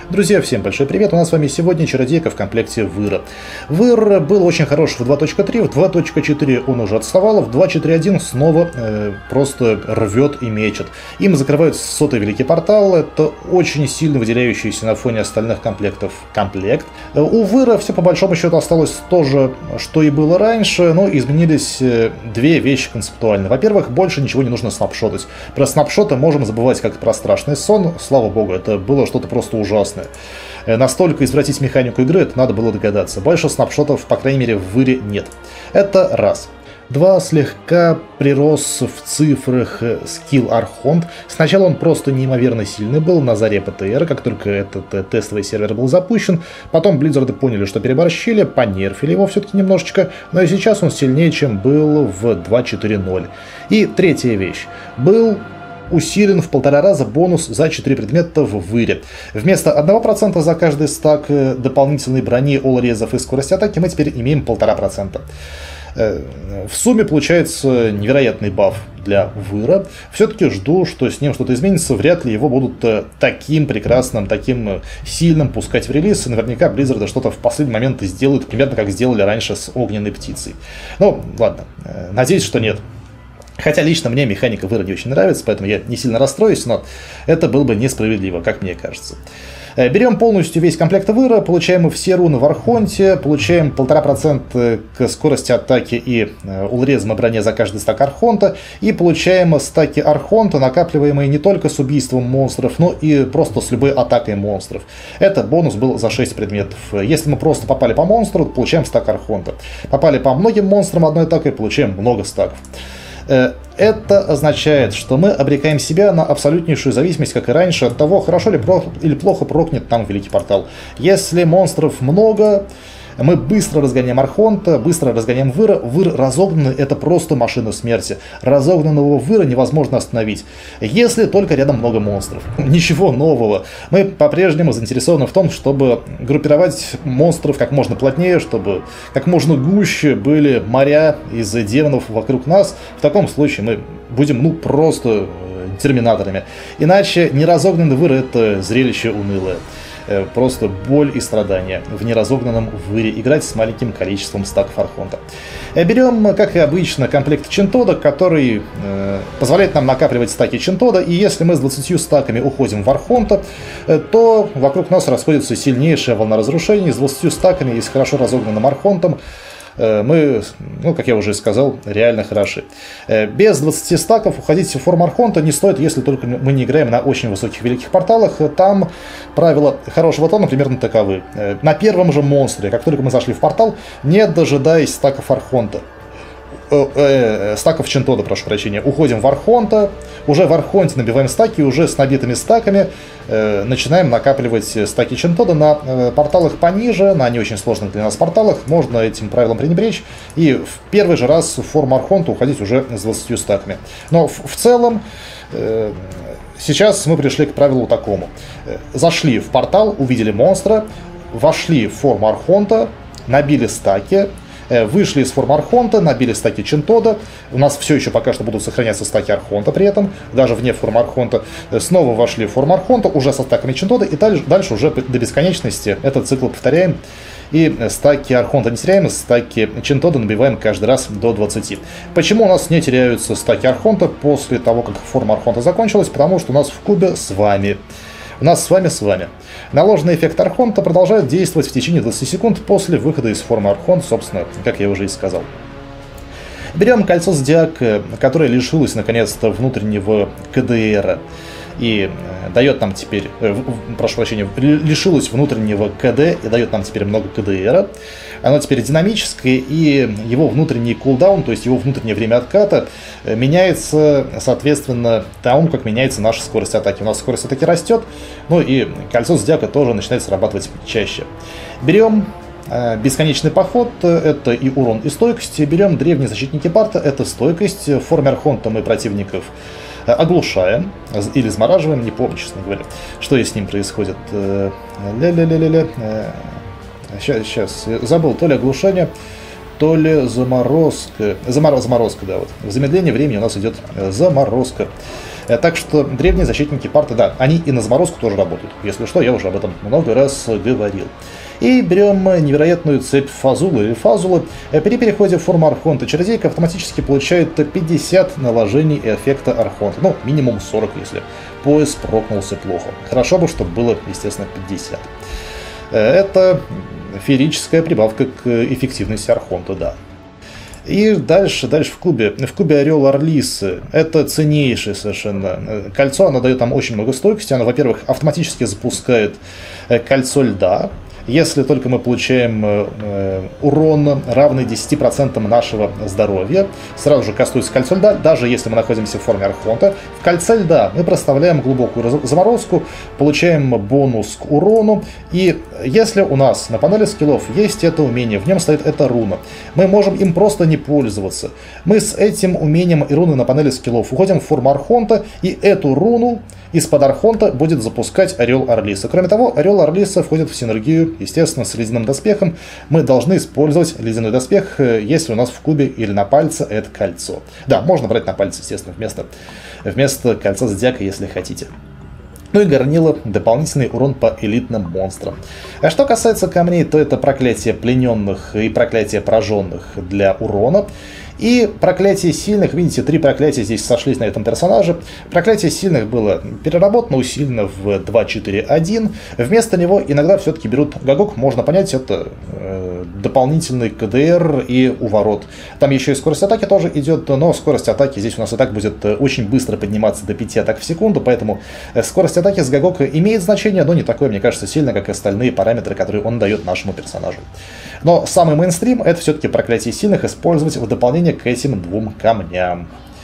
Друзья, всем большой привет! У нас с вами сегодня чародейка в комплекте Выра. Выр был очень хорош в 2.3, в 2.4 он уже отставал, в 2.4.1 снова просто рвет и мечет. Им закрывают 100-й великий портал, это очень сильно выделяющийся на фоне остальных комплектов комплект. У Выра все по большому счету осталось то же, что и было раньше, но изменились две вещи концептуально. Во-первых, больше ничего не нужно снапшотать. Про снапшоты можем забывать как про страшный сон, слава богу, это было что-то просто ужасное. Настолько извратить механику игры, это надо было догадаться. Больше снапшотов, по крайней мере, в Выре нет. Это раз. Два, слегка прирос в цифрах скилл Архонт. Сначала он просто неимоверно сильный был на заре ПТР, как только этот тестовый сервер был запущен. Потом Близзарды поняли, что переборщили, понерфили его все-таки немножечко, но и сейчас он сильнее, чем был в 2.4.0. И третья вещь. Был усилен в 1,5 раза бонус за 4 предмета в Выре. Вместо 1% за каждый стак дополнительной брони, олрезов и скорости атаки мы теперь имеем 1,5%. В сумме получается невероятный баф для Выра. Все-таки жду, что с ним что-то изменится. Вряд ли его будут таким прекрасным, таким сильным пускать в релиз. И наверняка Близзарды что-то в последний момент сделают, примерно как сделали раньше с огненной птицей. Ну, ладно, надеюсь, что нет. Хотя лично мне механика Выра не очень нравится, поэтому я не сильно расстроюсь, но это было бы несправедливо, как мне кажется. Берем полностью весь комплект Выра, получаем все руны в Архонте, получаем 1,5% к скорости атаки и улрезам и броне за каждый стак Архонта, и получаем стаки Архонта, накапливаемые не только с убийством монстров, но и просто с любой атакой монстров. Это бонус был за 6 предметов. Если мы просто попали по монстру, получаем стак Архонта. Попали по многим монстрам одной атакой, получаем много стаков. Это означает, что мы обрекаем себя на абсолютнейшую зависимость, как и раньше, от того, хорошо или плохо прокнет нам Великий Портал. Если монстров много, мы быстро разгоняем Архонта, быстро разгоняем Выра. Выр разогнанный — это просто машина смерти. Разогнанного Выра невозможно остановить, если только рядом много монстров. Ничего нового. Мы по-прежнему заинтересованы в том, чтобы группировать монстров как можно плотнее, чтобы как можно гуще были моря из демонов вокруг нас. В таком случае мы будем, просто терминаторами. Иначе неразогнанный Выр — это зрелище унылое. Просто боль и страдания в неразогнанном Выре играть с маленьким количеством стаков Архонта. Берем, как и обычно, комплект Чинтода, который позволяет нам накапливать стаки Чинтода, и если мы с 20 стаками уходим в Архонта, то вокруг нас расходится сильнейшая волна разрушений. С 20 стаками и с хорошо разогнанным Архонтом мы, как я уже сказал, реально хороши. Без 20 стаков уходить в форму Архонта не стоит, если только мы не играем на очень высоких великих порталах. Там правила хорошего тона примерно таковы. На первом же монстре, как только мы зашли в портал, не дожидаясь стаков Архонта, стаков Чинтода, прошу прощения, уходим в Архонта, уже в Архонте набиваем стаки, уже с набитыми стаками начинаем накапливать стаки Чинтода на порталах пониже, на не очень сложных для нас порталах. Можно этим правилам пренебречь и в первый же раз в форму Архонта уходить уже с 20 стаками. Но в целом сейчас мы пришли к правилу такому. Зашли в портал, увидели монстра, вошли в форму Архонта, набили стаки, вышли из формы Архонта, набили стаки Чинтода. У нас все еще пока что будут сохраняться стаки Архонта при этом, даже вне формы Архонта. Снова вошли в форму Архонта, уже со стаками Чинтода, и дальше уже до бесконечности этот цикл повторяем. И стаки Архонта не теряем, стаки Чинтода набиваем каждый раз до 20. Почему у нас не теряются стаки Архонта после того, как форма Архонта закончилась? Потому что у нас в кубе с вами. У нас с вами. Наложенный эффект Архонта продолжает действовать в течение 20 секунд после выхода из формы Архонта, собственно, как я уже и сказал. Берем кольцо Зодиака, которое лишилось наконец-то внутреннего КДР. И дает нам теперь, прошу прощения, лишилось внутреннего КД и дает нам теперь много КДР. Оно теперь динамическое, и его внутренний кулдаун, то есть его внутреннее время отката, меняется соответственно тому, как меняется наша скорость атаки. У нас скорость атаки растет, ну и кольцо Зодиака тоже начинает срабатывать чаще. Берем бесконечный поход, это и урон, и стойкость. Берем древние защитники парта, это стойкость. В форме Архонта мы противников оглушаем или замораживаем, не помню, честно говоря, что и с ним происходит. Сейчас забыл, то ли оглушение, то ли заморозка. Заморозка, да, вот. В замедлении времени у нас идет заморозка. Так что древние защитники парты, да, они и на заморозку тоже работают. Если что, я уже об этом много раз говорил. И берем невероятную цепь Фазулы или Фазулы. При переходе в форму Архонта чародейка автоматически получает 50 наложений эффекта Архонта. Ну, минимум 40, если пояс прокнулся плохо. Хорошо бы, чтобы было, естественно, 50. Это феерическая прибавка к эффективности Архонта, да. И дальше в клубе Орел Орлисы. Это ценнейшее совершенно кольцо. Оно дает нам очень много стойкости. Оно, во-первых, автоматически запускает кольцо льда. Если только мы получаем урон, равный 10% нашего здоровья, сразу же кастуется кольцо льда, даже если мы находимся в форме Архонта. В кольце льда мы проставляем глубокую заморозку, получаем бонус к урону, и если у нас на панели скиллов есть это умение, в нем стоит эта руна, мы можем им просто не пользоваться. Мы с этим умением и руной на панели скиллов уходим в форму Архонта, и эту руну из-под Архонта будет запускать Орел Орлиса. Кроме того, Орел Орлиса входит в синергию, естественно, с ледяным доспехом. Мы должны использовать ледяной доспех, если у нас в клубе или на пальце это кольцо. Да, можно брать на пальце, естественно, вместо кольца зодиака, если хотите. Ну и горнило — дополнительный урон по элитным монстрам. А что касается камней, то это проклятие плененных и проклятие пораженных для урона. И проклятие сильных, видите, 3 проклятия здесь сошлись на этом персонаже. Проклятие сильных было переработано, усилено в 2.4.1. Вместо него иногда все-таки берут Гагок, можно понять, это дополнительный КДР и уворот. Там еще и скорость атаки тоже идет, но скорость атаки здесь у нас и так будет очень быстро подниматься до 5 атак в секунду, поэтому скорость атаки с Гагока имеет значение, но не такое, мне кажется, сильно, как и остальные параметры, которые он дает нашему персонажу. Но самый мейнстрим — это все-таки проклятие сильных использовать в дополнение к этим 2 камням.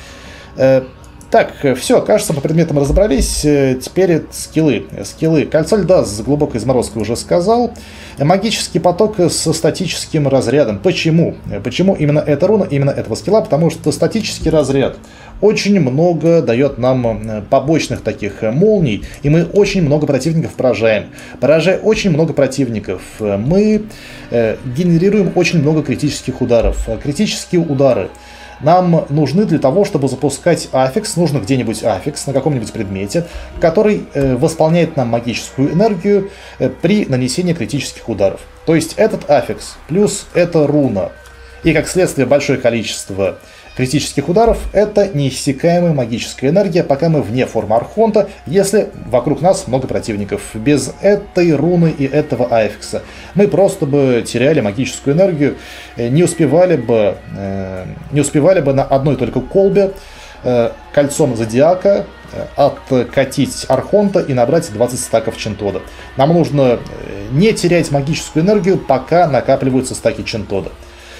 Так, все, кажется, по предметам разобрались. Теперь скиллы. Кольцо льда с глубокой заморозкой уже сказал. Магический поток со статическим разрядом. Почему? Почему именно эта руна, именно этого скилла? Потому что статический разряд очень много дает нам побочных таких молний, и мы очень много противников поражаем. Поражая очень много противников, мы генерируем очень много критических ударов. Критические удары нам нужны для того, чтобы запускать аффикс. Нужно где-нибудь аффикс на каком-нибудь предмете, который восполняет нам магическую энергию при нанесении критических ударов. То есть этот аффикс плюс эта руна и, как следствие, большое количество критических ударов — это неиссякаемая магическая энергия, пока мы вне формы Архонта, если вокруг нас много противников. Без этой руны и этого аффикса мы просто бы теряли магическую энергию, не успевали бы на одной только колбе кольцом зодиака откатить Архонта и набрать 20 стаков Чентода. Нам нужно не терять магическую энергию, пока накапливаются стаки Чентода.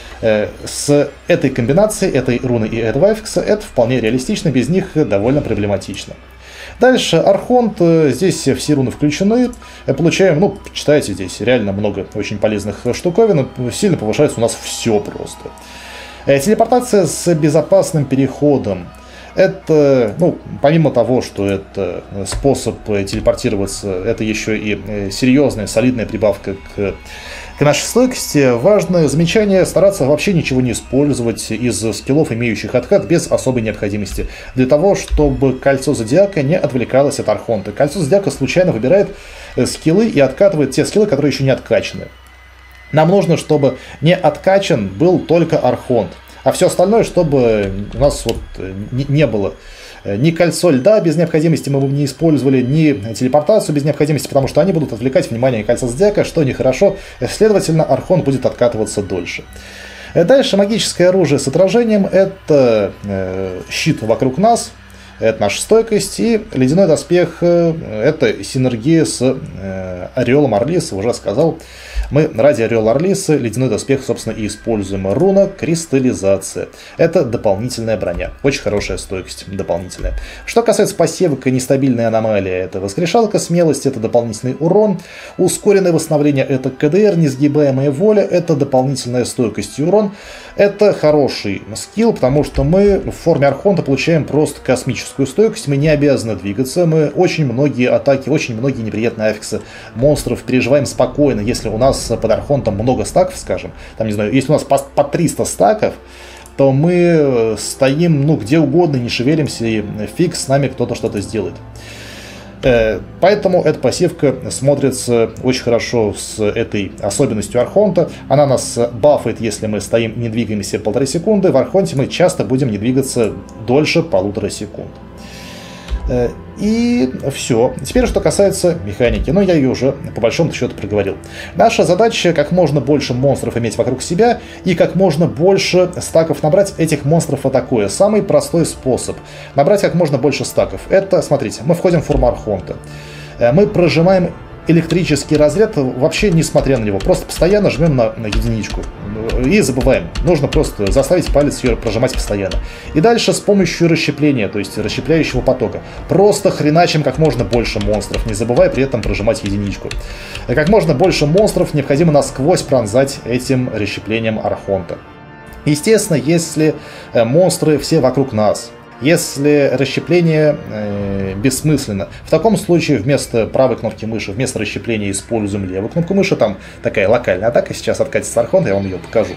С этой комбинацией, этой руны и этого аффикса, это вполне реалистично, без них довольно проблематично. Дальше Архонт, здесь все руны включены, получаем, ну, читайте, здесь реально много очень полезных штуковин, сильно повышается у нас все просто. Телепортация с безопасным переходом. Это, ну, помимо того, что это способ телепортироваться, это еще и серьезная, солидная прибавка к нашей стойкости. Важное замечание — стараться вообще ничего не использовать из скиллов, имеющих откат, без особой необходимости, для того, чтобы кольцо зодиака не отвлекалось от Архонта. Кольцо зодиака случайно выбирает скиллы и откатывает те скиллы, которые еще не откачаны. Нам нужно, чтобы не откачан был только Архонт, а все остальное, чтобы у нас вот не было ни кольцо льда без необходимости мы бы не использовали, ни телепортацию без необходимости, потому что они будут отвлекать внимание кольца зодиака, что нехорошо, следовательно, Архонт будет откатываться дольше. Дальше магическое оружие с отражением — это щит вокруг нас, это наша стойкость, и ледяной доспех — это синергия с Ореолом Орлиса, уже сказал. Мы ради Орел Орлисы ледяной доспех, собственно, и используем. Руна кристаллизация. Это дополнительная броня. Очень хорошая стойкость, дополнительная. Что касается пассивок и нестабильной аномалии, это воскрешалка смелости, это дополнительный урон. Ускоренное восстановление — это КДР, несгибаемая воля, это дополнительная стойкость и урон. Это хороший скилл, потому что мы в форме Архонта получаем просто космическую стойкость, мы не обязаны двигаться, мы очень многие атаки, очень многие неприятные аффиксы монстров переживаем спокойно, если у нас под Архонтом много стаков, скажем, там, не знаю, если у нас по 300 стаков, то мы стоим, ну, где угодно, не шевелимся, и фиг с нами кто-то что-то сделает. Поэтому эта пассивка смотрится очень хорошо с этой особенностью Архонта. Она нас бафает, если мы стоим, не двигаемся 1,5 секунды. В Архонте мы часто будем не двигаться дольше 1,5 секунд. И все. Теперь, что касается механики. Ну, я ее уже по большому счету проговорил. Наша задача как можно больше монстров иметь вокруг себя и как можно больше стаков набрать этих монстров атакуя. Самый простой способ набрать как можно больше стаков. Это, смотрите, мы входим в форму Архонта. Мы прожимаем электрический разряд, вообще несмотря на него. Просто постоянно жмем на единичку. И забываем. Нужно просто заставить палец ее прожимать постоянно. И дальше с помощью расщепления, то есть расщепляющего потока. Просто хреначим как можно больше монстров, не забывая при этом прожимать единичку. Как можно больше монстров необходимо насквозь пронзать этим расщеплением Архонта. Естественно, если монстры все вокруг нас, если расщепление бессмысленно, в таком случае вместо правой кнопки мыши, вместо расщепления используем левую кнопку мыши. Там такая локальная атака, сейчас откатится Архонта, я вам ее покажу.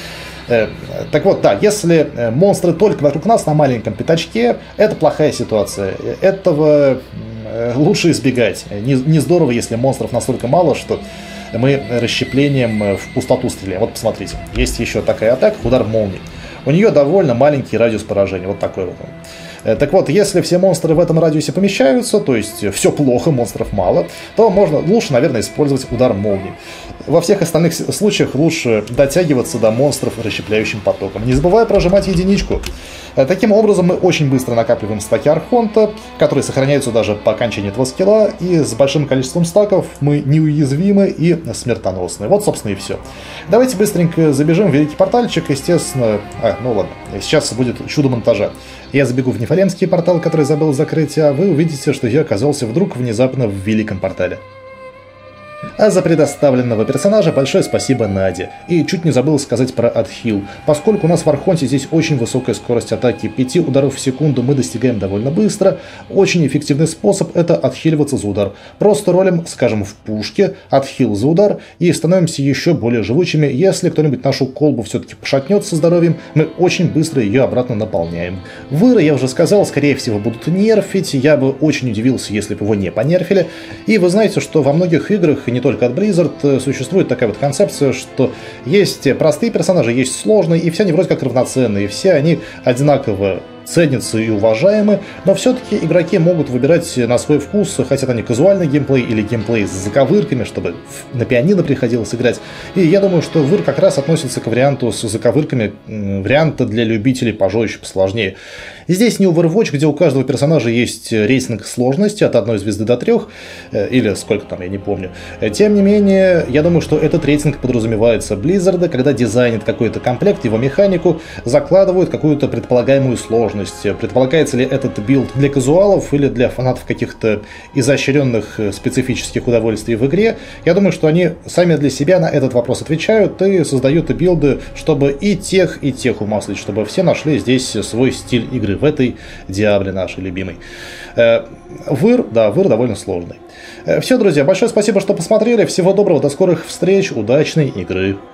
Так вот, да, если монстры только вокруг нас на маленьком пятачке, это плохая ситуация. Этого лучше избегать. Не здорово, если монстров настолько мало, что мы расщеплением в пустоту стреляем. Вот посмотрите, есть еще такая атака, удар молнии. У нее довольно маленький радиус поражения, вот такой вот он. Так вот, если все монстры в этом радиусе помещаются, то есть все плохо, монстров мало, то лучше, наверное, использовать удар молнии. Во всех остальных случаях лучше дотягиваться до монстров расщепляющим потоком, не забывая прожимать единичку. Таким образом, мы очень быстро накапливаем стаки Архонта, которые сохраняются даже по окончании этого скилла, и с большим количеством стаков мы неуязвимы и смертоносны. Вот, собственно, и все. Давайте быстренько забежим в Великий Портальчик, естественно... ну ладно, сейчас будет чудо монтажа. Я забегу в Нефалемский портал, который забыл закрыть, а вы увидите, что я оказался вдруг внезапно в Великом Портале. А за предоставленного персонажа большое спасибо Наде. И чуть не забыл сказать про отхил. Поскольку у нас в Архонте здесь очень высокая скорость атаки, 5 ударов в секунду мы достигаем довольно быстро, очень эффективный способ это отхиливаться за удар. Просто ролим, скажем, в пушке, отхил за удар и становимся еще более живучими. Если кто-нибудь нашу колбу все-таки пошатнет со здоровьем, мы очень быстро ее обратно наполняем. Выра, я уже сказал, скорее всего будут нерфить, я бы очень удивился, если бы его не понерфили. И вы знаете, что во многих играх, не только от Blizzard, существует такая вот концепция, что есть простые персонажи, есть сложные, и все они вроде как равноценные, все они одинаково ценятся и уважаемы, но все-таки игроки могут выбирать на свой вкус, хотят они казуальный геймплей или геймплей с заковырками, чтобы на пианино приходилось играть. И я думаю, что Выр как раз относится к варианту с заковырками, варианта для любителей пожестче, посложнее. Здесь не Overwatch, где у каждого персонажа есть рейтинг сложности от 1 звезды до 3, или сколько там, я не помню. Тем не менее, я думаю, что этот рейтинг подразумевается Blizzard, когда дизайнит какой-то комплект, его механику, закладывают какую-то предполагаемую сложность. Предполагается ли этот билд для казуалов или для фанатов каких-то изощренных специфических удовольствий в игре. Я думаю, что они сами для себя на этот вопрос отвечают и создают билды, чтобы и тех умаслить, чтобы все нашли здесь свой стиль игры в этой Диабле нашей любимой. Выр довольно сложный. Все, друзья, большое спасибо, что посмотрели. Всего доброго, до скорых встреч, удачной игры.